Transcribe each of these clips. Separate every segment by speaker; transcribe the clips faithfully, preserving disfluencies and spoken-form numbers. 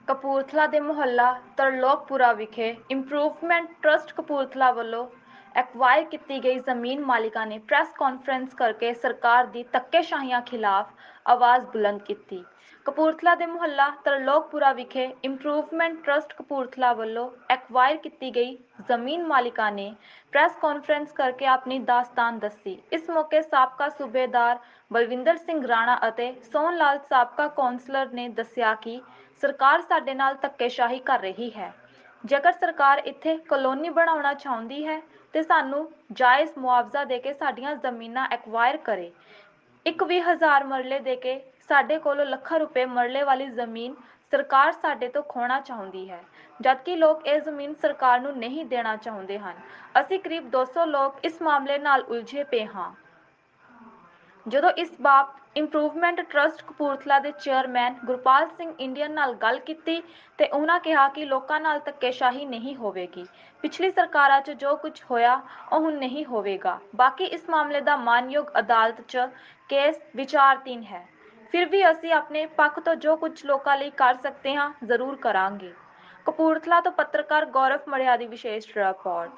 Speaker 1: ਕਪੂਰਥਲਾ ਦੇ ਮੁਹੱਲਾ ਤਰਲੋਕਪੁਰਾ ਵਿਖੇ improvement trust Kapurthala ਵੱਲੋਂ ਐਕਵਾਇਰ ਕੀਤੀ ਗਈ ਜ਼ਮੀਨ ਮਾਲਿਕਾਂ ਨੇ ਪ੍ਰੈਸ ਕਾਨਫਰੰਸ ਕਰਕੇ ਸਰਕਾਰ ਦੀ ਧੱਕੇਸ਼ਾਹੀਆਂ ਖਿਲਾਫ ਆਵਾਜ਼ ਬੁਲੰਦ ਕੀਤੀ। ਕਪੂਰਥਲਾ ਦੇ ਮੁਹੱਲਾ ਤਰਲੋਕਪੁਰਾ ਵਿਖੇ ਇੰਪਰੂਵਮੈਂਟ ਟਰੱਸਟ ਕਪੂਰਥਲਾ ਵੱਲੋਂ ਐਕਵਾਇਰ ਕੀਤੀ ਗਈ ਜ਼ਮੀਨ ਮਾਲਿਕਾਂ ਨੇ ਪ੍ਰੈਸ ਕਾਨਫਰੰਸ ਕਰਕੇ ਆਪਣੀ ਦਾਸਤਾਨ ਦੱਸੀ। ਇਸ ਮੌਕੇ ਸਾਬਕਾ ਸੂਬੇਦਾਰ ਬਲਵਿੰਦਰ ਸਿੰਘ ਰਾਣਾ ਅਤੇ ਸੋਹਣ ਲਾਲ ਸਾਬਕਾ ਕੌਂਸਲਰ ਨੇ ਦੱਸਿਆ ਕਿ ਸਰਕਾਰ ਸਾਡੇ ਨਾਲ ਧੱਕੇਸ਼ਾਹੀ ਕਰ ਰਹੀ ਹੈ। ਜੇਕਰ ਸਰਕਾਰ ਇੱਥੇ ਕਲੋਨੀ ਬਣਾਉਣਾ ਚਾਹੁੰਦੀ ਹੈ ਤੇ ਸਾਨੂੰ ਜਾਇਜ਼ ਮੁਆਵਜ਼ਾ ਦੇ ਕੇ ਸਾਡੀਆਂ ਜ਼ਮੀਨਾਂ ਐਕਵਾਇਰ ਕਰੇ। ਇੱਕ ਵੀਹ ਹਜ਼ਾਰ ਮਰਲੇ ਦੇ ਕੇ ਸਾਡੇ ਕੋਲੋਂ ਲੱਖਾਂ ਰੁਪਏ ਮਰਲੇ ਵਾਲੀ ਜ਼ਮੀਨ ਸਰਕਾਰ ਸਾਡੇ ਤੋਂ ਖੋਣਾ ਚਾਹੁੰਦੀ ਹੈ, ਜਦਕਿ ਲੋਕ ਇਹ ਜ਼ਮੀਨ ਸਰਕਾਰ ਨੂੰ ਨਹੀਂ ਦੇਣਾ ਚਾਹੁੰਦੇ ਹਨ। ਅਸੀਂ ਕਰੀਬ ਦੋ ਸੌ ਲੋਕ ਇਸ ਮਾਮਲੇ ਨਾਲ ਉਲਝੇ ਪਏ ਹਾਂ। ਜਦੋਂ ਇਸ ਬਾਬਤ ਇੰਪਰੂਵਮੈਂਟ ਟਰੱਸਟ ਕਪੂਰਥਲਾ ਦੇ ਚੇਅਰਮੈਨ ਗੁਰਪਾਲ ਸਿੰਘ ਇੰਡੀਅਨ ਨਾਲ ਗੱਲ ਕੀਤੀ ਤੇ ਉਹਨਾਂ ਕਿਹਾ ਕਿ ਲੋਕਾਂ ਨਾਲ ਧੱਕੇਸ਼ਾਹੀ ਨਹੀਂ ਹੋਵੇਗੀ। ਪਿਛਲੀ ਸਰਕਾਰਾਂ 'ਚ ਜੋ ਕੁਝ ਹੋਇਆ ਉਹ ਹੁਣ ਨਹੀਂ ਹੋਵੇਗਾ। ਬਾਕੀ ਇਸ ਮਾਮਲੇ ਦਾ ਮਾਨਯੋਗ ਅਦਾਲਤ 'ਚ ਕੇਸ ਵਿਚਾਰਧੀਨ ਹੈ। ਫਿਰ ਵੀ ਅਸੀਂ ਆਪਣੇ ਪੱਖ ਤੋਂ ਜੋ ਕੁਝ ਲੋਕਾਂ ਲਈ ਕਰ ਸਕਦੇ ਹਾਂ ਜ਼ਰੂਰ ਕਰਾਂਗੇ। ਕਪੂਰਥਲਾ ਤੋਂ ਪੱਤਰਕਾਰ ਗੌਰਵ ਮੜਿਆ ਦੀ ਵਿਸ਼ੇਸ਼ ਰਿਪੋਰਟ।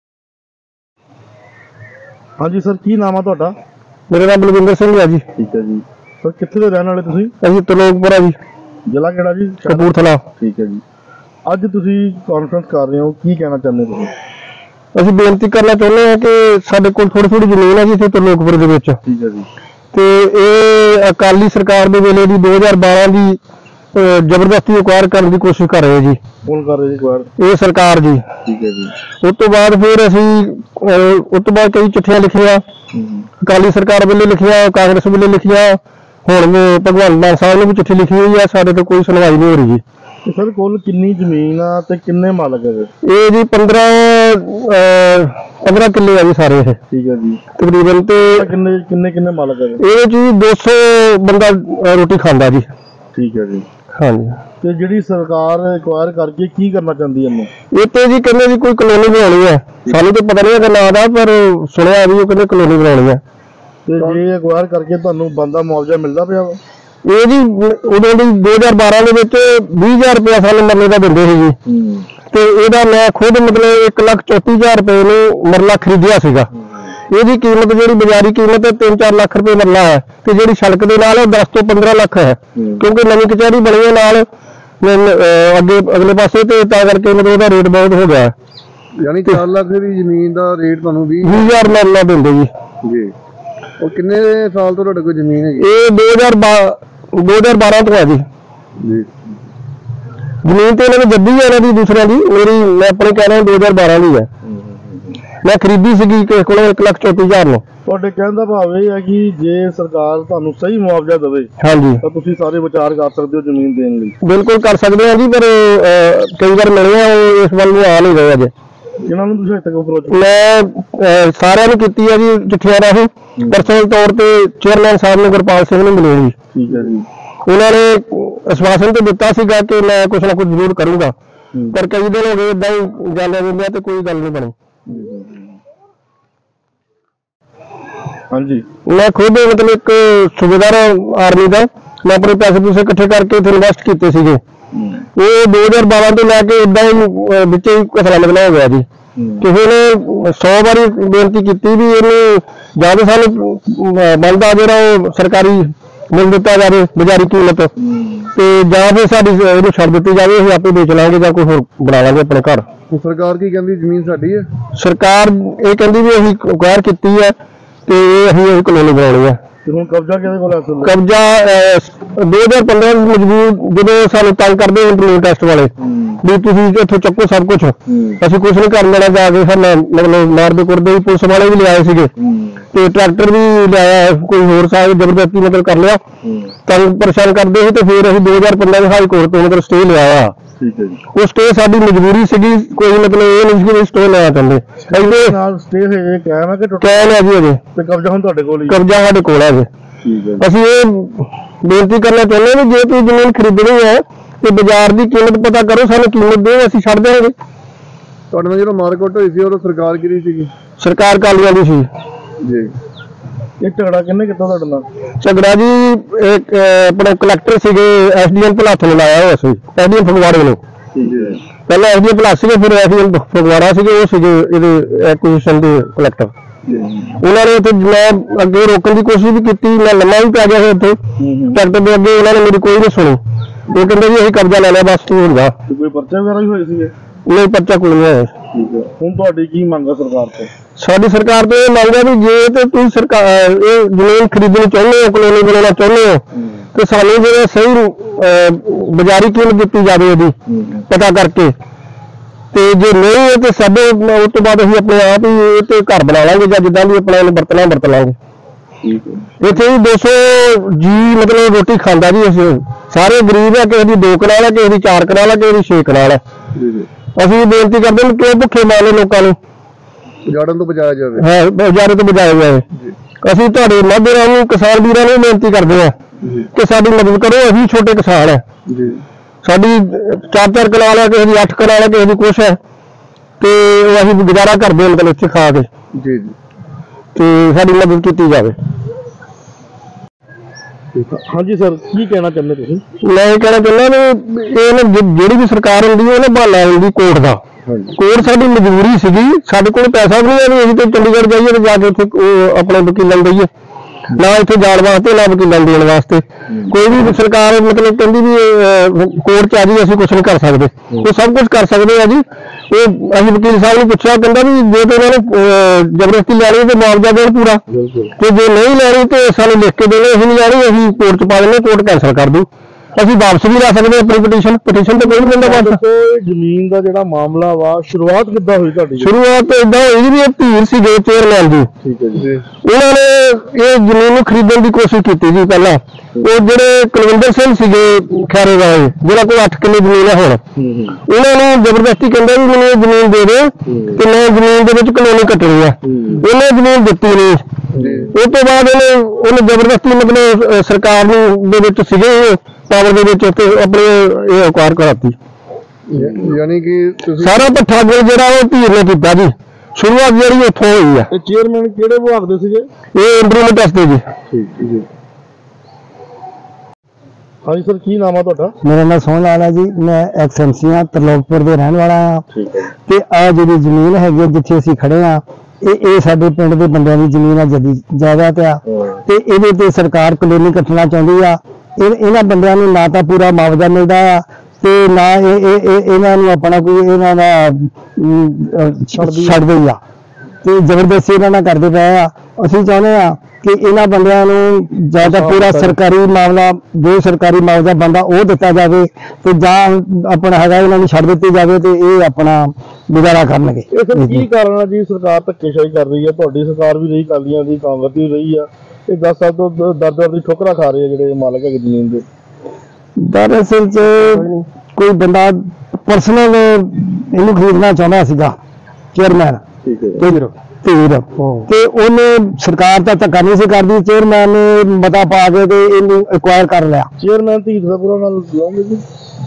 Speaker 2: ਹਾਂਜੀ ਸਰ, ਕੀ ਨਾਮ ਆ ਤੁਹਾਡਾ?
Speaker 3: मेरा नाम बलविंदर सिंह है जी।
Speaker 2: ठीक है जी। सर कित्थे दे रहने वाले तुसीं?
Speaker 3: ਅਸੀਂ ਤਰਲੋਕਪੁਰਾ ਜੀ,
Speaker 2: ਜ਼ਿਲ੍ਹਾ ਕਿਹੜਾ ਜੀ?
Speaker 3: ਕਪੂਰਥਲਾ।
Speaker 2: ਠੀਕ ਹੈ ਜੀ। ਅੱਜ ਤੁਸੀਂ ਕਾਨਫਰੰਸ ਕਰ ਰਹੇ ਹੋ, ਕੀ ਕਹਿਣਾ ਚਾਹੁੰਦੇ ਤੁਸੀਂ?
Speaker 3: ਅਸੀਂ ਬੇਨਤੀ ਕਰਨਾ ਚਾਹੁੰਦੇ ਹਾਂ ਕਿ ਸਾਡੇ ਕੋਲ ਥੋੜੀ ਥੋੜੀ ਜ਼ਮੀਨ ਹੈ ਜੀ ਇੱਥੇ ਤਰਲੋਕਪੁਰ ਦੇ ਵਿੱਚ।
Speaker 2: ਠੀਕ ਹੈ ਜੀ।
Speaker 3: ਤੇ ਇਹ ਅਕਾਲੀ ਸਰਕਾਰ ਦੇ ਵੇਲੇ ਦੀ ਦੋ ਹਜ਼ਾਰ ਬਾਰਾਂ ਦੀ ਜ਼ਬਰਦਸਤੀ ਅਕਵਾਇਰ ਕਰਨ ਦੀ ਕੋਸ਼ਿਸ਼ ਕਰ ਰਹੇ ਜੀ।
Speaker 2: ਕੌਣ ਕਰ ਰਹੇ ਜੀ ਅਕਵਾਇਰ? ਇਹ
Speaker 3: ਸਰਕਾਰ ਜੀ।
Speaker 2: ਠੀਕ ਹੈ ਜੀ।
Speaker 3: ਉਸ ਤੋਂ ਬਾਅਦ ਫਿਰ ਅਸੀਂ ਉਸ ਤੋਂ ਬਾਅਦ ਕਈ ਚਿੱਠੀਆਂ ਲਿਖੀਆਂ, ਅਕਾਲੀ ਸਰਕਾਰ ਵੇਲੇ ਲਿਖੀਆਂ, ਕਾਂਗਰਸ ਵੇਲੇ ਲਿਖੀਆਂ, ਹੁਣ ਭਗਵੰਤ ਮਾਨ ਸਾਹਿਬ ਨੇ ਵੀ ਚਿੱਠੀ ਲਿਖੀ ਹੋਈ ਹੈ। ਸਾਡੇ ਤੋਂ ਕੋਈ ਸੁਣਵਾਈ ਨਹੀਂ ਹੋ ਰਹੀ ਜੀ।
Speaker 2: ਸਰ ਕੋਲ ਕਿੰਨੀ ਜ਼ਮੀਨ ਆ ਤੇ ਕਿੰਨੇ ਮਾਲਕ ਹੈ?
Speaker 3: ਇਹ ਜੀ ਪੰਦਰਾਂ ਪੰਦਰਾਂ ਕਿੱਲੇ ਆ ਜੀ ਸਾਰੇ ਇਹ।
Speaker 2: ਠੀਕ ਹੈ ਜੀ।
Speaker 3: ਤਕਰੀਬਨ ਤੇ
Speaker 2: ਕਿੰਨੇ ਕਿੰਨੇ ਕਿੰਨੇ ਮਾਲਕ ਹੈ?
Speaker 3: ਇਹ ਜੀ ਦੋ ਸੌ ਬੰਦਾ ਰੋਟੀ ਖਾਂਦਾ ਜੀ।
Speaker 2: ਠੀਕ ਹੈ ਜੀ।
Speaker 3: ਹਾਂਜੀ।
Speaker 2: ਤੇ ਜਿਹੜੀ ਸਰਕਾਰ ਐਕਵਾਇਰ ਕਰਕੇ ਕੀ ਕਰਨਾ ਚਾਹੁੰਦੀ ਹੈ?
Speaker 3: ਇਹ ਤੇ ਜੀ ਕਹਿੰਦੇ ਜੀ ਕੋਈ ਕਲੋਨੀ ਬਣਾਉਣੀ ਹੈ। ਸਾਨੂੰ ਤਾਂ ਪਤਾ ਨਹੀਂ ਹੈਗਾ ਨਾਂ ਦਾ, ਪਰ ਸੁਣਿਆ ਵੀ ਉਹ ਕਹਿੰਦੇ ਕਲੋਨੀ ਬਣਾਉਣੀ ਹੈ।
Speaker 2: ਤੇ ਜੇ ਐਕਵਾਇਰ ਕਰਕੇ ਤੁਹਾਨੂੰ ਬੰਦਾ ਮੁਆਵਜ਼ਾ ਮਿਲਦਾ ਪਿਆ ਵਾ?
Speaker 3: ਇਹ ਜੀ ਉਦੋਂ ਦੀ ਦੋ ਹਜ਼ਾਰ ਬਾਰਾਂ ਦੇ ਵਿੱਚ ਵੀਹ ਹਜ਼ਾਰ ਰੁਪਇਆ ਸਾਨੂੰ ਮਰਲੇ ਦਾ ਦਿੰਦੇ ਸੀ ਜੀ। ਤੇ ਇਹਦਾ ਮੈਂ ਖੁਦ ਮਤਲਬ ਇੱਕ ਲੱਖ ਚੌਤੀ ਹਜ਼ਾਰ ਰੁਪਏ ਨੂੰ ਮਰਲਾ ਖਰੀਦਿਆ ਸੀਗਾ। ਇਹਦੀ ਕੀਮਤ ਜਿਹੜੀ ਬਾਜ਼ਾਰੀ ਕੀਮਤ ਤਿੰਨ ਚਾਰ ਲੱਖ ਰੁਪਏ ਮਰਲਾ ਹੈ ਤੇ ਜਿਹੜੀ ਸੜਕ ਦੇ ਨਾਲ ਦਸ ਤੋਂ ਪੰਦਰਾਂ ਲੱਖ ਹੈ, ਕਿਉਂਕਿ ਨਵੀਂ ਕਚਹਿਰੀ ਬਣੀ ਹੈ ਨਾਲ ਅੱਗੇ ਅਗਲੇ ਪਾਸੇ, ਤੇ ਤਾਂ ਕਰਕੇ ਮਤਲਬ ਉਹਦਾ ਰੇਟ ਬਹੁਤ ਹੋ ਗਿਆ।
Speaker 2: ਯਾਨੀ ਚਾਰ ਲੱਖ ਦੀ ਜ਼ਮੀਨ ਦਾ ਰੇਟ ਤੁਹਾਨੂੰ ਵੀਹ
Speaker 3: ਵੀਹ ਹਜ਼ਾਰ ਮਰਲਾ ਦਿੰਦੇ ਜੀ।
Speaker 2: ਜੀ। ਉਹ ਕਿੰਨੇ ਸਾਲ ਤੋਂ ਤੁਹਾਡੇ ਕੋਲ ਜ਼ਮੀਨ ਹੈਗੀ?
Speaker 3: ਇਹ ਦੋ ਹਜ਼ਾਰ ਦੋ ਹਜ਼ਾਰ ਬਾਰਾਂ ਤੋਂ ਹੈ ਜੀ।
Speaker 2: ਜੀ।
Speaker 3: ਜ਼ਮੀਨ ਤੇ ਇਹਨਾਂ ਦੀ ਜੱਦੀ ਹੈ, ਇਹਨਾਂ ਦੀ ਦੂਸਰਿਆਂ ਦੀ। ਮੇਰੀ ਮੈਂ ਆਪਣੇ ਕਹਿ ਰਿਹਾ ਦੋ ਹਜ਼ਾਰ ਬਾਰਾਂ ਦੀ ਹੈ। ਮੈਂ ਖਰੀਦੀ ਸੀਗੀ ਕਿਸੇ ਕੋਲੋਂ ਇੱਕ ਲੱਖ ਚੌਤੀ ਹਜ਼ਾਰ ਨੂੰ।
Speaker 2: ਤੁਹਾਡੇ ਕਹਿਣ ਦਾ ਭਾਵ ਇਹ ਹੈ ਕਿ ਜੇ ਸਰਕਾਰ ਤੁਹਾਨੂੰ ਸਹੀ ਮੁਆਵਜ਼ਾ ਦੇਵੇ
Speaker 3: ਹਾਂਜੀ
Speaker 2: ਤਾਂ ਤੁਸੀਂ ਸਾਰੇ ਵਿਚਾਰ ਕਰ ਸਕਦੇ ਹੋ ਜ਼ਮੀਨ ਦੇਣ ਲਈ।
Speaker 3: ਬਿਲਕੁਲ ਕਰ ਸਕਦੇ ਹਾਂ ਜੀ, ਪਰ ਕਈ ਵਾਰ ਮਿਲੇ ਆ ਉਹ ਇਸ ਵੱਲ ਨੂੰ ਆ ਨਹੀਂ ਰਹੇ ਅਜੇ।
Speaker 2: ਇਹਨਾਂ ਨੂੰ ਤੁਸੀਂ ਤੱਕ ਅਪਰੋਚ?
Speaker 3: ਮੈਂ ਸਾਰਿਆਂ ਨੂੰ ਕੀਤੀ ਹੈ ਜੀ ਚਿੱਠੀਆਂ ਰਾਹੀਂ। ਪਰਸਨਲ ਤੌਰ ਤੇ ਚੇਅਰਮੈਨ ਸਾਹਿਬ ਨੂੰ ਗੁਰਪਾਲ ਸਿੰਘ ਨੂੰ ਮਿਲੇ ਜੀ।
Speaker 2: ਠੀਕ ਹੈ ਜੀ।
Speaker 3: ਉਹਨਾਂ ਨੇ ਆਸ਼ਵਾਸਨ ਤੇ ਦਿੱਤਾ ਸੀਗਾ ਕਿ ਮੈਂ ਕੁਛ ਨਾ ਕੁਛ ਜ਼ਰੂਰ ਕਰੂੰਗਾ, ਪਰ ਕਈ ਦਿਨ ਹੋ ਗਏ ਏਦਾਂ ਹੀ ਜਾਂਦੇ ਜਾਂਦੇ ਤੇ ਕੋਈ ਗੱਲ ਨਹੀਂ ਬਣੀ।
Speaker 2: ਹਾਂਜੀ।
Speaker 3: ਮੈਂ ਖੁਦ ਮਤਲਬ ਇੱਕ ਸੂਬੇਦਾਰ ਆਰਮੀ ਦਾ, ਮੈਂ ਆਪਣੇ ਪੈਸੇ ਪੂਸੇ ਇਕੱਠੇ ਕਰਕੇ ਇੱਥੇ ਇਨਵੈਸਟ ਕੀਤੇ ਸੀਗੇ। ਉਹ ਦੋ ਹਜ਼ਾਰ ਬਾਰਾਂ ਤੋਂ ਲੈ ਕੇ ਏਦਾਂ ਹੀ ਵਿੱਚ ਹੀ ਘਸਲਾ ਨਿਕਲਿਆ ਹੋ ਗਿਆ ਜੀ। ਕਿਸੇ ਨੇ ਸੌ ਵਾਰੀ ਬੇਨਤੀ ਕੀਤੀ ਵੀ ਇਹਨੂੰ ਜਾਂ ਤਾਂ ਸਾਨੂੰ ਬਣਦਾ ਜਿਹੜਾ ਉਹ ਸਰਕਾਰੀ ਮਿਲ ਦਿੱਤਾ ਜਾਵੇ ਬਾਜ਼ਾਰੀ ਕੀਮਤ, ਤੇ ਜਾਂ ਫਿਰ ਸਾਡੀ ਇਹਨੂੰ ਛੱਡ ਦਿੱਤੀ ਜਾਵੇ, ਅਸੀਂ ਆਪੇ ਵੇਚ ਲਾਂਗੇ ਜਾਂ ਕੋਈ ਹੋਰ ਬਣਾ ਲਾਂਗੇ ਆਪਣੇ ਘਰ।
Speaker 2: ਸਰਕਾਰ ਕੀ ਕਹਿੰਦੀ? ਜ਼ਮੀਨ ਸਾਡੀ ਹੈ?
Speaker 3: ਸਰਕਾਰ ਇਹ ਕਹਿੰਦੀ ਵੀ ਅਸੀਂ ਅਕਵਾਇਰ ਕੀਤੀ ਹੈ ਤੇ ਅਸੀਂ ਇਹ ਕਲੋਨੀ ਬਣਾਉਣੀ ਹੈ।
Speaker 2: ਹੁਣ ਕਬਜ਼ਾ ਕਿਹਦੇ ਕੋਲ ਹੈ?
Speaker 3: ਕਬਜ਼ਾ ਦੋ ਹਜ਼ਾਰ ਪੰਦਰਾਂ ਮਜਬੂਰ ਜਦੋਂ ਸਾਨੂੰ ਤੰਗ ਕਰਦੇ ਇੰਟਰਨੈਟ ਟੈਸਟ ਵਾਲੇ ਵੀ ਤੁਸੀਂ ਇੱਥੋਂ ਚੱਕੋ ਸਭ ਕੁਛ, ਅਸੀਂ ਕੁਛ ਨਹੀਂ ਕਰਨ ਦੇਣਾ। ਜਾ ਕੇ ਸਾਨੂੰ ਮਤਲਬ ਮਾਰਦੇ ਕੁਰਦੇ ਵੀ ਪੁਲਿਸ ਵਾਲੇ ਵੀ ਲਿਆਏ ਸੀਗੇ ਤੇ ਟਰੈਕਟਰ ਵੀ ਲਿਆਇਆ, ਕੋਈ ਹੋਰ ਸਾਹਿਬ ਜ਼ਬਰਦਸਤੀ ਮਤਲਬ ਕਰ ਲਿਆ, ਤੰਗ ਪਰੇਸ਼ਾਨ ਕਰਦੇ ਸੀ। ਤੇ ਫਿਰ ਅਸੀਂ ਦੋ ਹਜ਼ਾਰ ਪੰਦਰਾਂ ਦੇ ਹਾਈ ਕੋਰਟ ਤੋਂ ਮਤਲਬ ਸਟੇ ਲਿਆਇਆ।
Speaker 2: ਠੀਕ ਹੈ ਜੀ।
Speaker 3: ਉਹ ਸਟੇ ਸਾਡੀ ਮਜਬੂਰੀ ਸੀਗੀ, ਕੋਈ ਮਤਲਬ ਇਹ ਨਹੀਂ ਸੀ ਕਿ ਸਟੇ ਲੈਣਾ ਚਾਹੁੰਦੇ।
Speaker 2: ਇਹਦੇ ਨਾਲ ਸਟੇ ਹੈ ਕਾਇਮ ਹੈ ਕਿ ਟੁੱਟ
Speaker 3: ਕਾਇਮ ਹੈ ਜੀ ਅਜੇ?
Speaker 2: ਤੇ ਕਬਜ਼ਾ ਹੁਣ ਤੁਹਾਡੇ ਕੋਲ ਹੀ?
Speaker 3: ਕਬਜ਼ਾ ਸਾਡੇ ਕੋਲ ਹੈ ਜੀ।
Speaker 2: ਠੀਕ ਹੈ।
Speaker 3: ਅਸੀਂ ਇਹ ਬੇਨਤੀ ਕਰਨਾ ਚਾਹੁੰਦੇ ਹਾਂ ਵੀ ਜੇ ਤੁਸੀਂ ਜ਼ਮੀਨ ਖਰੀਦਣੀ ਹੈ ਤੇ ਬਾਜ਼ਾਰ ਦੀ ਕੀਮਤ ਪਤਾ ਕਰੋ, ਸਾਨੂੰ ਕੀਮਤ ਦਿਓ, ਅਸੀਂ ਛੱਡ ਦਿਆਂਗੇ।
Speaker 2: ਤੁਹਾਡੇ ਨਾਲ ਜਿਹੜਾ ਮਾਰਕੀਟ ਹੋਈ ਸੀ ਉਹ ਸਰਕਾਰ ਕਿਹੜੀ ਸੀਗੀ?
Speaker 3: ਸਰਕਾਰ ਕਾਲੀਆਂ ਦੀ ਸੀ
Speaker 2: ਜੀ। ਇਹ ਝਗੜਾ ਕਿੰਨੇ ਕੀਤਾ ਤੁਹਾਡੇ ਨਾਲ?
Speaker 3: ਝਗੜਾ ਜੀ ਇੱਕ ਆਪਣੇ ਕਲੈਕਟਰ ਸੀਗੇ, ਐਸਡੀਐਮ ਭਲਾਥ ਨੂੰ ਲਾਇਆ ਹੋਇਆ ਸੀ, ਐਸਡੀਐਮ ਫਗਵਾੜੇ ਨੂੰ। ਪਹਿਲਾਂ ਐਸਡੀਐਮ ਭਲਾਥ ਸੀਗੇ, ਫਿਰ ਐਸਡੀਐਮ ਫਗਵਾੜਾ ਸੀਗੇ, ਉਹ ਸੀਗੇ ਇਹਦੇ ਐਕੁਜੀਸ਼ਨ ਦੇ ਕਲੈਕਟਰ। ਉਹਨਾਂ ਨੇ ਉੱਥੇ ਮੈਂ ਅੱਗੇ ਰੋਕਣ ਦੀ ਕੋਸ਼ਿਸ਼ ਵੀ ਕੀਤੀ, ਮੈਂ ਲੰਮਾ ਵੀ ਪੈ ਗਿਆ ਸੀ ਉੱਥੇ ਟਰੈਕਟਰ ਦੇ ਅੱਗੇ। ਉਹਨਾਂ ਨੇ ਮੇਰੀ ਕੋਈ ਨਹੀਂ ਸੁਣੀ, ਉਹ ਕਹਿੰਦੇ ਜੀ ਅਸੀਂ ਕਬਜ਼ਾ ਲੈ ਲਿਆ, ਬਸ ਤੂੰ ਹੁਣ ਜਾ।
Speaker 2: ਕੋਈ ਪਰਚਾ ਵਗੈਰਾ ਵੀ ਹੋਏ ਸੀਗੇ?
Speaker 3: ਨਹੀਂ, ਪਰਚਾ ਕੋਈ ਨਹੀਂ ਹੋਇਆ।
Speaker 2: ਹੁਣ ਤੁਹਾਡੀ ਕੀ ਮੰਗ ਹੈ ਸਰਕਾਰ ਤੋਂ?
Speaker 3: ਸਾਡੀ ਸਰਕਾਰ ਤੋਂ ਇਹ ਮੰਗ ਹੈ ਵੀ ਜੇ ਤੇ ਤੁਸੀਂ ਸਰਕਾਰ ਇਹ ਜ਼ਮੀਨ ਖਰੀਦਣੀ ਚਾਹੁੰਦੇ ਹੋ, ਕਲੋਨੀ ਬਣਾਉਣਾ ਚਾਹੁੰਦੇ ਹੋ, ਤੇ ਸਾਨੂੰ ਜਿਹੜਾ ਸਹੀ ਬਾਜ਼ਾਰੀ ਕੀਮਤ ਦਿੱਤੀ ਜਾਵੇ ਇਹਦੀ ਪਤਾ ਕਰਕੇ। ਤੇ ਜੇ ਨਹੀਂ ਹੈ ਤੇ ਸਾਡੇ ਉਸ ਤੋਂ ਬਾਅਦ ਅਸੀਂ ਆਪਣੇ ਆਪ ਹੀ ਇਹ ਤੇ ਘਰ ਬਣਾ ਲਾਂਗੇ, ਜਾਂ ਜਿੱਦਾਂ ਵੀ ਆਪਣਾ ਇਹਨੂੰ ਵਰਤਣਾ ਵਰਤ ਲਾਂਗੇ। ਇੱਥੇ ਵੀ ਦੋ ਸੌ ਜੀ ਮਤਲਬ ਰੋਟੀ ਖਾਂਦਾ ਜੀ, ਅਸੀਂ ਸਾਰੇ ਗਰੀਬ ਹੈ, ਕਿਸੇ ਦੀ ਦੋ ਕਨਾਲ ਹੈ, ਕਿਸੇ ਦੀ ਚਾਰ ਕਨਾਲ ਹੈ, ਕਿਸੇ ਦੀ ਛੇ ਕਨਾਲ ਹੈ। ਅਸੀਂ ਬੇਨਤੀ ਕਰਦੇ ਹਾਂ ਕਿਉਂ ਭੁੱਖੇ ਮਾਰੇ ਲੋਕਾਂ ਨੂੰ
Speaker 2: ਉਜਾੜਨ ਤੋਂ ਬਚਾਇਆ ਜਾਵੇ।
Speaker 3: ਹਾਂ, ਉਜਾੜੇ ਤੋਂ ਬਚਾਇਆ ਜਾਵੇ। ਅਸੀਂ ਤੁਹਾਡੇ ਮਾਧਿਅਮ ਨੂੰ ਕਿਸਾਨ ਵੀਰਾਂ ਨੂੰ ਬੇਨਤੀ ਕਰਦੇ ਹਾਂ ਕਿ ਸਾਡੀ ਮਦਦ ਕਰੋ, ਅਸੀਂ ਛੋਟੇ ਕਿਸਾਨ ਹੈ, ਸਾਡੀ ਚਾਰ ਚਾਰ ਕਨਾਲ ਹੈ, ਕਿਸੇ ਦੀ ਅੱਠ ਕਨਾਲ ਹੈ, ਕਿਸੇ ਦੀ ਕੁਛ ਹੈ, ਤੇ ਅਸੀਂ ਗੁਜ਼ਾਰਾ ਕਰਦੇ ਹਾਂ ਮਤਲਬ ਇੱਥੇ ਖਾ ਕੇ ਜੀ, ਤੇ ਸਾਡੀ ਮਦਦ ਕੀਤੀ ਜਾਵੇ।
Speaker 2: ਹਾਂਜੀ ਸਰ, ਕੀ ਕਹਿਣਾ ਚਾਹੁੰਦੇ ਤੁਸੀਂ?
Speaker 3: ਮੈਂ ਇਹ ਕਹਿਣਾ ਚਾਹੁੰਦਾ ਵੀ ਇਹ ਜਿਹੜੀ ਵੀ ਸਰਕਾਰ ਹੁੰਦੀ ਹੈ, ਉਹਨੇ ਬਹਾਨਾ ਹੁੰਦੀ ਕੋਰਟ ਦਾ। ਕੋਰਟ ਸਾਡੀ ਮਜਬੂਰੀ ਸੀਗੀ, ਸਾਡੇ ਕੋਲ ਪੈਸਾ ਵੀ ਨਹੀਂ ਹੈ ਵੀ ਅਸੀਂ ਤੇ ਚੰਡੀਗੜ੍ਹ ਜਾਈਏ ਤੇ ਜਾ ਕੇ ਉੱਥੇ ਆਪਣੇ ਵਕੀਲਾਂ ਨੂੰ ਦਈਏ, ਨਾ ਇੱਥੇ ਜਾਣ ਵਾਸਤੇ ਨਾ ਵਕੀਲਾਂ ਨੂੰ ਦੇਣ ਵਾਸਤੇ। ਕੋਈ ਵੀ ਸਰਕਾਰ ਮਤਲਬ ਕਹਿੰਦੀ ਵੀ ਕੋਰਟ ਚ ਆ ਜੀ ਅਸੀਂ ਕੁਛ ਨਹੀਂ ਕਰ ਸਕਦੇ, ਉਹ ਸਭ ਕੁਛ ਕਰ ਸਕਦੇ ਆ ਜੀ। ਉਹ ਅਸੀਂ ਵਕੀਲ ਸਾਹਿਬ ਨੂੰ ਪੁੱਛਿਆ, ਕਹਿੰਦਾ ਵੀ ਜੇ ਤੇ ਉਹਨਾਂ ਨੇ ਜ਼ਬਰਦਸਤੀ ਲੈਣੀ ਤੇ ਮੁਆਵਜ਼ਾ ਦੇਣ ਪੂਰਾ, ਤੇ ਜੇ ਨਹੀਂ ਲੈਣੀ ਤੇ ਸਾਨੂੰ ਲਿਖ ਕੇ ਦੇਣੇ, ਅਸੀਂ ਨਹੀਂ ਲੈਣੀ, ਅਸੀਂ ਕੋਰਟ ਚ ਪਾ ਦਿੰਦੇ, ਕੋਰਟ ਕੈਂਸਲ ਕਰ ਦੂ, ਅਸੀਂ ਵਾਪਸ ਵੀ ਲੈ ਸਕਦੇ ਆਪਣੀ ਪਟੀਸ਼ਨ। ਪਟੀਸ਼ਨ ਤੇ ਕੋਈ ਨਹੀਂ ਦਿੰਦਾ ਵਾਪਸ।
Speaker 2: ਜ਼ਮੀਨ ਦਾ ਜਿਹੜਾ ਮਾਮਲਾ ਵਾ, ਸ਼ੁਰੂਆਤ ਕਿੱਦਾਂ ਹੋਈ ਤੁਹਾਡੀ?
Speaker 3: ਸ਼ੁਰੂਆਤ ਏਦਾਂ ਹੋਈ ਵੀ ਇਹ ਧੀਰ ਸੀਗੇ ਚੇਅਰਮੈਨ ਦੀ,
Speaker 2: ਠੀਕ ਹੈ ਜੀ,
Speaker 3: ਉਹਨਾਂ ਨੇ ਇਹ ਜ਼ਮੀਨ ਨੂੰ ਖਰੀਦਣ ਦੀ ਕੋਸ਼ਿਸ਼ ਕੀਤੀ ਜੀ ਪਹਿਲਾਂ। ਉਹ ਜਿਹੜੇ ਕੁਲਵਿੰਦਰ ਸਿੰਘ ਸੀਗੇ ਖੈਰੇ ਵਾਲੇ, ਜਿਹੜਾ ਕੋਲ ਅੱਠ ਕਿੱਲੇ ਜ਼ਮੀਨ ਹੈ ਹੁਣ, ਉਹਨਾਂ ਨੂੰ ਜ਼ਬਰਦਸਤੀ ਕਹਿੰਦੇ ਵੀ ਮੈਨੂੰ ਇਹ ਜ਼ਮੀਨ ਦੇ ਦੇ ਤੇ ਮੈਂ ਜ਼ਮੀਨ ਦੇ ਵਿੱਚ ਕਲੋਨੀ ਕੱਟਣੀ ਆ। ਉਹਨੇ ਜ਼ਮੀਨ ਦਿੱਤੀ ਨਹੀਂ। ਉਸ ਤੋਂ ਬਾਅਦ ਉਹਨੇ ਉਹਨੇ ਜ਼ਬਰਦਸਤੀ ਮਤਲਬ ਸਰਕਾਰ ਨੂੰ ਦੇ ਵਿੱਚ ਸੀਗੇ ਪਾਵਰ ਦੇ ਵਿੱਚ ਤੇ ਆਪਣੇ ਇਹ ਅਕਾਰ ਕਰਾਤੀ।
Speaker 2: ਯਾਨੀ ਕਿ
Speaker 3: ਸਾਰਾ ਭੱਠਾ ਗੁਲ ਜਿਹੜਾ ਉਹ ਧੀਰ ਨੇ ਕੀਤਾ ਜੀ, ਸ਼ੁਰੂਆਤ ਜਿਹੜੀ ਉੱਥੋਂ ਹੋਈ ਆ।
Speaker 2: ਤੇ ਚੇਅਰਮੈਨ ਕਿਹੜੇ ਵਿਭਾਗ ਦੇ ਸੀਗੇ?
Speaker 3: ਇਹ ਇੰਪਰੂਵਮੈਂਟ ਵਾਸਤੇ ਜੀ।
Speaker 2: ਠੀਕ ਜੀ। ਹਾਂਜੀ ਸਰ, ਕੀ ਨਾਮ ਆ ਤੁਹਾਡਾ?
Speaker 3: ਮੇਰਾ ਨਾਮ ਸੋਹਣ ਲਾਲ ਹੈ ਜੀ, ਮੈਂ ਐਕਸਐਮਸੀ ਹਾਂ, ਤਰਲੋਕਪੁਰ ਦੇ ਰਹਿਣ ਵਾਲਾ ਹਾਂ। ਤੇ ਆਹ ਜਿਹੜੀ ਜ਼ਮੀਨ ਹੈਗੀ ਜਿੱਥੇ ਅਸੀਂ ਖੜੇ ਹਾਂ, ਇਹ ਇਹ ਸਾਡੇ ਪਿੰਡ ਦੇ ਬੰਦਿਆਂ ਦੀ ਜ਼ਮੀਨ ਆ, ਜਦੀ ਜਾਇਦਾਦ ਆ, ਤੇ ਇਹਦੇ ਤੇ ਸਰਕਾਰ ਕਲੋਨੀ ਕੱਟਣਾ ਚਾਹੁੰਦੀ ਆ। ਇਹਨਾਂ ਬੰਦਿਆਂ ਨੂੰ ਨਾ ਤਾਂ ਪੂਰਾ ਮੁਆਵਜ਼ਾ ਮਿਲਦਾ ਆ, ਤੇ ਨਾ ਇਹ ਇਹਨਾਂ ਨੂੰ ਆਪਣਾ ਕੋਈ ਇਹਨਾਂ ਦਾ ਛੱਡਦੇ ਆ, ਤੇ ਜ਼ਬਰਦਸਤੀ ਇਹਨਾਂ ਨਾਲ ਕਰਦੇ ਪਏ ਆ। ਅਸੀਂ ਚਾਹੁੰਦੇ ਆ ਕਿ ਇਹਨਾਂ ਬੰਦਿਆਂ ਨੂੰ ਜਾਂ ਤਾਂ ਪੂਰਾ ਸਰਕਾਰੀ ਮਾਮਲਾ, ਜੋ ਸਰਕਾਰੀ ਮੁਆਵਜ਼ਾ ਬਣਦਾ ਉਹ ਦਿੱਤਾ ਜਾਵੇ, ਤੇ ਜਾਂ ਆਪਣਾ ਹੈਗਾ ਇਹਨਾਂ ਨੂੰ ਛੱਡ ਦਿੱਤੀ ਜਾਵੇ, ਤੇ ਇਹ ਆਪਣਾ ਗੁਜ਼ਾਰਾ ਕਰਨਗੇ।
Speaker 2: ਇਹ ਸਰ ਕੀ ਕਾਰਨ ਹੈ ਜੀ? ਸਰਕਾਰ ਧੱਕੇਸ਼ਾਹੀ ਕਰ ਰਹੀ ਹੈ, ਤੁਹਾਡੀ ਸਰਕਾਰ ਵੀ ਰਹੀ, ਕਾਲੀਆਂ ਦੀ, ਕਾਂਗਰਸ ਦੀ ਰਹੀ ਆ। ਇਹ ਦਸ ਸਾਲ ਤੋਂ ਦਰ ਦਰ ਦੀ ਠੋਕਰਾਂ ਖਾ ਰਹੇ ਆ ਜਿਹੜੇ ਮਾਲਕ ਹੈ ਜ਼ਮੀਨ ਦੇ।
Speaker 3: ਦਰਅਸਲ ਚ ਕੋਈ ਬੰਦਾ ਪਰਸਨਲ ਇਹਨੂੰ ਖਰੀਦਣਾ ਚਾਹੁੰਦਾ ਸੀਗਾ, ਚੇਅਰਮੈਨ ਧੀਰ, ਤੇ ਉਹਨੇ ਸਰਕਾਰ ਤਾਂ ਧੱਕਾ ਨਹੀਂ ਸੀ ਕਰਦੀ, ਚੇਅਰਮੈਨ ਨੇ ਮਤਾ ਪਾ ਕੇ ਤੇ ਇਹਨੂੰ ਐਕਵਾਇਰ ਕਰ ਲਿਆ।
Speaker 2: ਚੇਅਰਮੈਨ ਧੀਰ ਦਾ ਪੂਰਾ ਨਾਮ ਲਾਉਂਗੇ ਜੀ?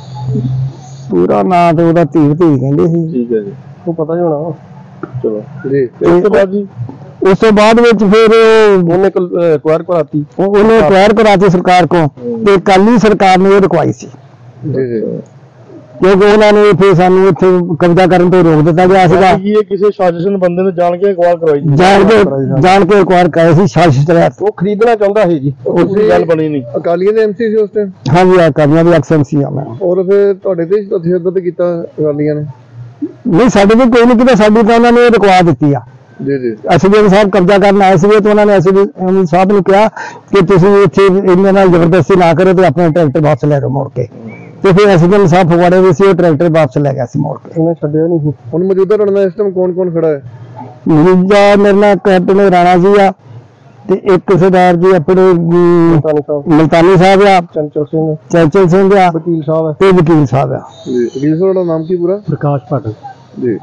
Speaker 3: ਪੂਰਾ ਨਾਂ ਤੇ ਉਹਦਾ ਧੀਰ ਧੀਰ ਕਹਿੰਦੇ ਸੀ।
Speaker 2: ਠੀਕ ਹੈ ਜੀ,
Speaker 3: ਉਹ ਪਤਾ ਹੀ ਹੋਣਾ।
Speaker 2: ਚਲੋ ਜੀ। ਉਸ ਤੋਂ ਬਾਅਦ ਜੀ
Speaker 3: ਉਸ ਤੋਂ ਬਾਅਦ ਵਿੱਚ ਫਿਰ
Speaker 2: ਉਹਨੇ ਐਕਵਾਇਰ ਕਰਾਤੀ,
Speaker 3: ਉਹਨੇ ਐਕਵਾਇਰ ਕਰਾਤੀ ਸਰਕਾਰ ਕੋਲ, ਤੇ ਕਾਲੀ ਸਰਕਾਰ ਨੇ ਇਹ ਰੁਕਵਾਈ ਸੀ
Speaker 2: ਜੀ ਜੀ,
Speaker 3: ਕਿਉਂਕਿ ਉਹਨਾਂ ਨੇ ਫਿਰ ਸਾਨੂੰ ਇੱਥੇ ਕਬਜ਼ਾ ਕਰਨ ਤੋਂ ਰੋਕ ਦਿੱਤਾ ਗਿਆ ਸੀਗਾ।
Speaker 2: ਇਹ ਕਿਸੇ ਸਾਜ਼ਿਸ਼ਨ ਬੰਦੇ ਨੇ ਜਾਣ ਕੇ ਐਕਵਾਇਰ ਕਰਵਾਈ, ਜਾਣ ਕੇ
Speaker 3: ਜਾਣ ਕੇ ਐਕਵਾਇਰ ਕਰਾਇਆ ਸੀ ਸਾਜ਼ਿਸ਼ ਤਹਿਤ।
Speaker 2: ਉਹ ਖਰੀਦਣਾ ਚਾਹੁੰਦਾ ਸੀ ਜੀ, ਉਸ ਦੀ ਗੱਲ ਬਣੀ ਨਹੀਂ। ਅਕਾਲੀਆਂ ਦੇ ਐਮਸੀ ਸੀ ਉਸ ਟਾਈਮ?
Speaker 3: ਹਾਂਜੀ, ਅਕਾਲੀਆਂ ਦੇ ਐਕਸਐਮਸੀ ਆ ਮੈਂ।
Speaker 2: ਔਰ ਫਿਰ ਤੁਹਾਡੇ ਤੇ ਤਸ਼ੱਦਦ ਕੀਤਾ ਅਕਾਲੀਆਂ ਨੇ?
Speaker 3: ਨਹੀਂ, ਸਾਡੇ ਤੇ ਕੋਈ ਨਹੀਂ ਕੀਤਾ, ਸਾਡੀ ਤਾਂ ਉਹਨਾਂ ਨੇ ਰੁਕਵਾ ਦਿੱਤੀ ਆ
Speaker 2: ਜੀ ਜੀ।
Speaker 3: ਐਸਡੀਐਮ ਸਾਹਿਬ ਕਬਜ਼ਾ ਕਰਨ ਆਏ ਸੀਗੇ, ਤੇ ਉਹਨਾਂ ਨੇ ਐਸਡੀਐਮ ਸਾਹਿਬ ਨੂੰ ਕਿਹਾ ਕਿ ਤੁਸੀਂ ਇੱਥੇ ਇਹਨਾਂ ਨਾਲ ਜ਼ਬਰਦਸਤੀ ਨਾ ਕਰੋ ਤੇ ਆਪਣੇ ਟਰੈਕਟਰ ਵਾਪਸ ਲੈ ਲਓ ਮੋੜ ਕੇ। ਤੇ ਫਿਰ ਐਸਡੀਐਮ ਸਾਹਿਬ ਫਗਵਾੜੇ ਦੇ ਸੀ, ਉਹ ਟਰੈਕਟਰ ਵਾਪਸ ਲੈ ਗਿਆ ਸੀ ਮੋੜ ਕੇ, ਉਹਨੇ ਛੱਡਿਆ ਨਹੀਂ।
Speaker 2: ਹੁਣ ਮੌਜੂਦਾ ਤੁਹਾਡੇ ਇਸ ਟਾਈਮ ਕੌਣ ਕੌਣ ਖੜਾ ਹੈ?
Speaker 3: ਮੌਜੂਦਾ ਮੇਰੇ ਨਾਲ ਕੈਪਟਨ ਰਾਣਾ ਜੀ ਆ, ਤੇ ਇੱਕ ਸਰਦਾਰ ਜੀ ਆਪਣੇ ਮਲਤਾਨੀ ਸਾਹਿਬ ਆ, ਚੰਚਲ ਸਿੰਘ ਚੰਚਲ ਸਿੰਘ ਆ, ਵਕੀਲ ਸਾਹਿਬ ਤੇ ਵਕੀਲ ਸਾਹਿਬ ਆ
Speaker 2: ਜੀ। ਵਕੀਲ ਸਾਹਿਬ ਦਾ ਨਾਮ ਕੀ ਪੂਰਾ?
Speaker 3: ਪ੍ਰਕਾਸ਼ ਭੱਟ
Speaker 2: ਜੀ।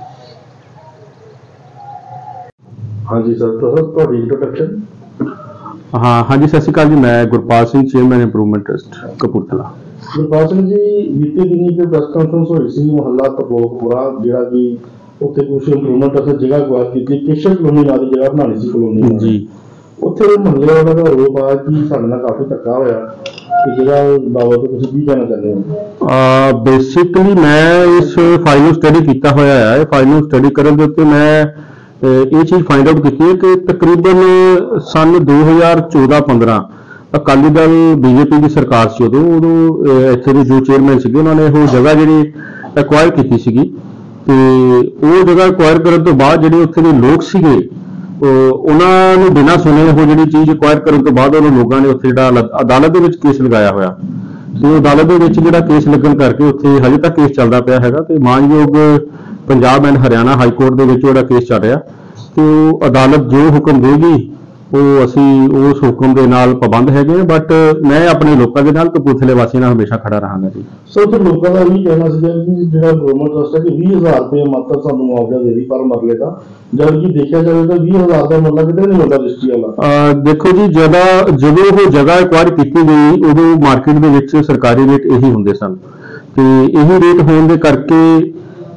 Speaker 2: ਹਾਂਜੀ ਸਰ, ਤੁਹਾਡੀ ਇੰਟਰੋਡਕਸ਼ਨ।
Speaker 4: ਹਾਂ ਹਾਂਜੀ, ਸਤਿ ਸ਼੍ਰੀ ਅਕਾਲ ਜੀ, ਮੈਂ Gurpal Singh, chairman improvement trust Kapurthala.
Speaker 2: Gurpal Singh ji, ਬੀਤੇ ਦਿਨੀ ਇੱਕ ਪ੍ਰੈਸ ਕਾਨਫਰੰਸ ਹੋਈ ਸੀ ਮੁਹੱਲਾ ਤਰਲੋਕਪੁਰਾ, ਜਿਹੜਾ ਕਿ ਉੱਥੇ ਕੁਝ ਇੰਪਰੂਵਮੈਂਟ ਵਾਸਤੇ ਜਗ੍ਹਾ ਅਕਵਾਇਰ ਕੀਤੀ, ਕੇਸ਼ਰ ਕਲੋਨੀ ਨਾਂ ਦੀ ਜਗ੍ਹਾ ਬਣਾਉਣੀ ਸੀ ਕਲੋਨੀ
Speaker 4: ਜੀ।
Speaker 2: ਉੱਥੇ ਮਹੱਲੇ ਵਾਲਾ ਦਾ ਰੋਪ ਆ ਕਿ ਸਾਡੇ ਨਾਲ ਕਾਫੀ ਧੱਕਾ ਹੋਇਆ ਤੇ ਜਿਹੜਾ ਬਾਬਤ ਤੁਸੀਂ ਕੀ ਕਹਿਣਾ ਚਾਹੁੰਦੇ ਹੋ?
Speaker 4: ਬੇਸਿਕਲੀ ਮੈਂ ਇਸ ਫਾਈਲ ਨੂੰ ਸਟੱਡੀ ਕੀਤਾ ਹੋਇਆ ਹੈ। ਇਹ ਫਾਈਲ ਨੂੰ ਸਟੱਡੀ ਕਰਨ ਦੇ ਉੱਤੇ ਮੈਂ ਇਹ ਚੀਜ਼ ਫਾਈਂਡ ਆਊਟ ਕੀਤੀ ਹੈ ਕਿ ਤਕਰੀਬਨ ਸਨ ਦੋ ਹਜ਼ਾਰ ਚੌਦਾਂ ਪੰਦਰਾਂ ਅਕਾਲੀ ਦਲ ਬੀਜੇਪੀ ਦੀ ਸਰਕਾਰ ਸੀ, ਉਦੋਂ ਉਦੋਂ ਇੱਥੇ ਦੇ ਜੋ ਚੇਅਰਮੈਨ ਸੀਗੇ ਉਹਨਾਂ ਨੇ ਉਹ ਜਗ੍ਹਾ ਜਿਹੜੀ ਐਕਵਾਇਰ ਕੀਤੀ ਸੀਗੀ ਤੇ ਉਹ ਜਗ੍ਹਾ ਐਕਵਾਇਰ ਕਰਨ ਤੋਂ ਬਾਅਦ ਜਿਹੜੇ ਉੱਥੇ ਦੇ ਲੋਕ ਸੀਗੇ ਉਹਨਾਂ ਨੂੰ ਬਿਨਾਂ ਸੁਣੇ ਉਹ ਜਿਹੜੀ ਚੀਜ਼ ਐਕਵਾਇਰ ਕਰਨ ਤੋਂ ਬਾਅਦ ਉਹਨਾਂ ਲੋਕਾਂ ਨੇ ਉੱਥੇ ਜਿਹੜਾ ਅਦਾਲਤ ਦੇ ਵਿੱਚ ਕੇਸ ਲਗਾਇਆ ਹੋਇਆ ਤੇ ਅਦਾਲਤ ਦੇ ਵਿੱਚ ਜਿਹੜਾ ਕੇਸ ਲੱਗਣ ਕਰਕੇ ਉੱਥੇ ਹਜੇ ਤੱਕ ਕੇਸ ਚੱਲਦਾ ਪਿਆ ਹੈਗਾ ਤੇ ਮਾਨਯੋਗ Punjab and Haryana high court ਦੇ ਵਿੱਚ ਜਿਹੜਾ ਕੇਸ ਚੱਲ ਰਿਹਾ ਤੇ ਉਹ ਅਦਾਲਤ ਜੋ ਹੁਕਮ ਦੇਗੀ ਉਹ ਅਸੀਂ ਉਸ ਹੁਕਮ ਦੇ ਨਾਲ ਪਾਬੰਦ ਹੈਗੇ ਬਟ ਮੈਂ ਆਪਣੇ ਲੋਕਾਂ ਦੇ ਨਾਲ ਕਪੂਰਥਲੇ ਵਾਸੀਆਂ ਨਾਲ ਹਮੇਸ਼ਾ ਖੜਾ ਰਹਾਂਗਾ ਜੀ।
Speaker 2: ਸਰ ਫਿਰ ਲੋਕਾਂ ਦਾ ਵੀ ਕਹਿਣਾ ਸੀਗਾ ਕਿ ਜਿਹੜਾ ਗਵਰਨਮੈਂਟ ਟਰਸਟ ਹੈ ਕਿ ਵੀਹ ਹਜ਼ਾਰ ਰੁਪਏ ਮਾਤਰ ਸਾਨੂੰ ਮੁਆਵਜ਼ਾ ਦੇ ਰਹੀ ਪਰ ਮਰਲੇ ਦਾ, ਜਦ ਕਿ ਦੇਖਿਆ ਜਾਵੇ ਤਾਂ ਵੀਹ ਹਜ਼ਾਰ ਦਾ ਮਰਲਾ ਕਿਤੇ ਨਹੀਂ ਹੁੰਦਾ ਰਜਿਸਟਰੀ ਵਾਲਾ।
Speaker 4: ਦੇਖੋ ਜੀ ਜਦੋਂ ਜਦੋਂ ਉਹ ਜਗ੍ਹਾ ਐਕਵਾਇਰ ਕੀਤੀ ਗਈ ਉਦੋਂ ਮਾਰਕੀਟ ਦੇ ਵਿੱਚ ਸਰਕਾਰੀ ਰੇਟ ਇਹੀ ਹੁੰਦੇ ਸਨ ਤੇ ਇਹੀ ਰੇਟ ਹੋਣ ਦੇ ਕਰਕੇ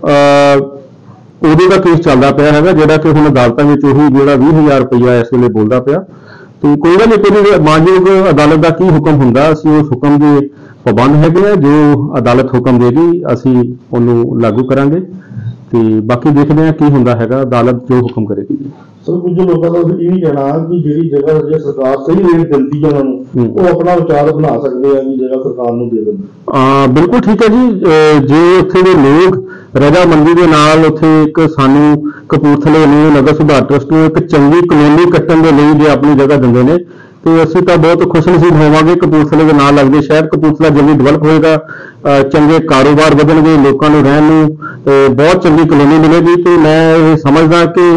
Speaker 4: ਉਹਦੇ ਦਾ ਕੇਸ ਚੱਲਦਾ ਪਿਆ ਹੈਗਾ ਜਿਹੜਾ ਕਿ ਹੁਣ ਅਦਾਲਤਾਂ ਵਿੱਚ ਉਹੀ ਜਿਹੜਾ ਵੀਹ ਹਜ਼ਾਰ ਰੁਪਈਆ ਇਸ ਵੇਲੇ ਬੋਲਦਾ ਪਿਆ ਤੇ ਕੋਈ ਗੱਲ ਨਹੀਂ, ਕੋਈ ਮਾਨਯੋਗ ਅਦਾਲਤ ਦਾ ਕੀ ਹੁਕਮ ਹੁੰਦਾ ਅਸੀਂ ਉਸ ਹੁਕਮ ਦੇ ਪਾਬੰਦ ਹੈਗੇ ਆ। ਜੋ ਅਦਾਲਤ ਹੁਕਮ ਦੇਗੀ ਅਸੀਂ ਉਹਨੂੰ ਲਾਗੂ ਕਰਾਂਗੇ ਤੇ ਬਾਕੀ ਦੇਖਦੇ ਹਾਂ ਕੀ ਹੁੰਦਾ ਹੈਗਾ, ਅਦਾਲਤ ਜੋ ਹੁਕਮ ਕਰੇਗੀ।
Speaker 2: ਸਰ ਕੁਝ ਲੋਕਾਂ ਦਾ ਇਹ ਵੀ ਕਹਿਣਾ ਕਿ ਜਿਹੜੀ ਜਗ੍ਹਾ ਜੇ ਸਰਕਾਰ ਸਹੀ ਰੇਟ ਦਿੰਦੀ ਹੈ ਉਹਨਾਂ ਨੂੰ ਉਹ ਆਪਣਾ ਵਿਚਾਰ ਬਣਾ ਸਕਦੇ ਆ ਕਿ ਜਗ੍ਹਾ ਸਰਕਾਰ ਨੂੰ ਦੇ ਦੇਣ।
Speaker 4: ਬਿਲਕੁਲ ਠੀਕ ਹੈ ਜੀ। ਜੇ ਉੱਥੇ ਦੇ ਲੋਕ ਰਜ਼ਾਮੰਦੀ ਦੇ ਨਾਲ ਉੱਥੇ ਇੱਕ ਸਾਨੂੰ ਕਪੂਰਥਲੇ ਨੂੰ ਨਗਰ ਸੁਧਾਰ ਟਰਸਟ ਨੂੰ ਇੱਕ ਚੰਗੀ ਕਲੋਨੀ ਕੱਟਣ ਦੇ ਲਈ ਜੇ ਆਪਣੀ ਜਗ੍ਹਾ ਦਿੰਦੇ ਨੇ ਤੇ ਅਸੀਂ ਤਾਂ ਬਹੁਤ ਖੁਸ਼ਨਸੀਬ ਹੋਵਾਂਗੇ। ਕਪੂਰਥਲੇ ਦੇ ਨਾਲ ਲੱਗਦੇ ਸ਼ਹਿਰ ਕਪੂਰਥਲਾ ਜਲਦੀ ਡਿਵੈਲਪ ਹੋਏਗਾ, ਚੰਗੇ ਕਾਰੋਬਾਰ ਵਧਣਗੇ, ਲੋਕਾਂ ਨੂੰ ਰਹਿਣ ਨੂੰ ਬਹੁਤ ਚੰਗੀ ਕਲੋਨੀ ਮਿਲੇਗੀ ਤੇ ਮੈਂ ਇਹ ਸਮਝਦਾ ਕਿ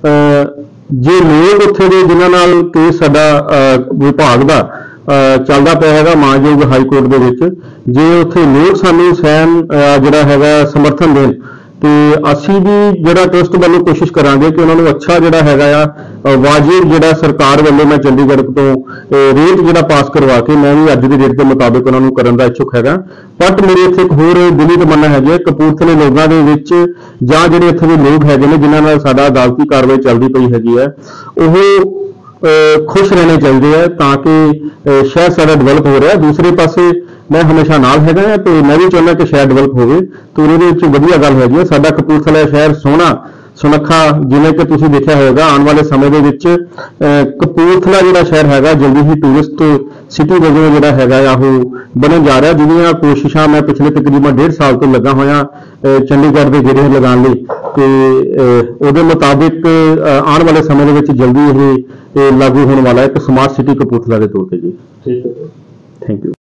Speaker 4: ਜੇ ਲੋਕ ਉੱਥੇ ਦੇ ਜਿਨ੍ਹਾਂ ਨਾਲ ਕੇਸ ਸਾਡਾ ਵਿਭਾਗ ਦਾ ਚੱਲਦਾ ਪਿਆ ਹੈਗਾ ਮਾਨਯੋਗ ਹਾਈ ਕੋਰਟ ਦੇ ਵਿੱਚ, ਜੇ ਉੱਥੇ ਲੋਕ ਸਾਨੂੰ ਸਹਿਮ ਜਿਹੜਾ ਹੈਗਾ ਸਮਰਥਨ ਦੇਣ ਤੇ ਅਸੀਂ ਵੀ ਜਿਹੜਾ ਟਰਸਟ ਵੱਲੋਂ ਕੋਸ਼ਿਸ਼ ਕਰਾਂਗੇ ਕਿ ਉਹਨਾਂ ਨੂੰ ਅੱਛਾ ਜਿਹੜਾ ਹੈਗਾ ਆ ਵਾਜਿਬ ਜਿਹੜਾ ਸਰਕਾਰ ਵੱਲੋਂ ਮੈਂ ਚੰਡੀਗੜ੍ਹ ਤੋਂ ਰੇਟ ਜਿਹੜਾ ਪਾਸ ਕਰਵਾ ਕੇ ਮੈਂ ਵੀ ਅੱਜ ਦੀ ਰੇਟ ਦੇ ਮੁਤਾਬਿਕ ਉਹਨਾਂ ਨੂੰ ਕਰਨ ਦਾ ਇੱਛੁਕ ਹੈਗਾ। ਬਟ ਮੇਰੇ ਇੱਥੇ ਇੱਕ ਹੋਰ ਦਿਲੀ ਤਮੰਨਾ ਹੈਗੀ ਹੈ ਕਪੂਰਥਲੇ ਲੋਕਾਂ ਦੇ ਵਿੱਚ ਜਾਂ ਜਿਹੜੇ ਇੱਥੇ ਦੇ ਲੋਕ ਹੈਗੇ ਨੇ ਜਿਨ੍ਹਾਂ ਨਾਲ ਸਾਡਾ ਅਦਾਲਤੀ ਕਾਰਵਾਈ ਚੱਲਦੀ ਪਈ ਹੈਗੀ ਹੈ ਉਹ ਖੁਸ਼ ਰਹਿਣੇ ਚਾਹੀਦੇ ਆ ਤਾਂ ਕਿ ਸ਼ਹਿਰ ਸਾਡਾ ਡਿਵੈਲਪ ਹੋ ਰਿਹਾ। ਦੂਸਰੇ ਪਾਸੇ ਮੈਂ ਹਮੇਸ਼ਾ ਨਾਲ ਹੈਗਾ ਆ ਤੇ ਮੈਂ ਵੀ ਚਾਹੁੰਦਾ ਕਿ ਸ਼ਹਿਰ ਡਿਵੈਲਪ ਹੋਵੇ ਤੇ ਉਹਦੇ ਵਿੱਚ ਵਧੀਆ ਗੱਲ ਹੈਗੀ ਹੈ ਸਾਡਾ ਕਪੂਰਥਲਾ ਸ਼ਹਿਰ ਸੋਹਣਾ ਸੁਨੱਖਾ ਜਿਵੇਂ ਕਿ ਤੁਸੀਂ ਦੇਖਿਆ ਹੋਵੇਗਾ ਆਉਣ ਵਾਲੇ ਸਮੇਂ ਦੇ ਵਿੱਚ ਕਪੂਰਥਲਾ ਜਿਹੜਾ ਸ਼ਹਿਰ ਹੈਗਾ ਜਲਦੀ ਹੀ ਟੂਰਿਸਟ ਸਿਟੀ ਵਜੋਂ ਜਿਹੜਾ ਹੈਗਾ ਆ ਉਹ ਬਣਨ ਜਾ ਰਿਹਾ। ਜਿਹਦੀਆਂ ਕੋਸ਼ਿਸ਼ਾਂ ਮੈਂ ਪਿਛਲੇ ਤਕਰੀਬਨ ਡੇਢ ਸਾਲ ਤੋਂ ਲੱਗਾ ਹੋਇਆ ਚੰਡੀਗੜ੍ਹ ਦੇ ਗੇੜੇ ਲਗਾਉਣ ਲਈ ਤੇ ਉਹਦੇ ਮੁਤਾਬਿਕ ਆਉਣ ਵਾਲੇ ਸਮੇਂ ਦੇ ਵਿੱਚ ਜਲਦੀ ਇਹ ਲਾਗੂ ਹੋਣ ਵਾਲਾ ਇੱਕ ਸਮਾਰਟ ਸਿਟੀ ਕਪੂਰਥਲਾ ਦੇ ਤੌਰ ਤੇ ਜੀ।
Speaker 2: ਠੀਕ ਹੈ,
Speaker 4: ਥੈਂਕ ਯੂ।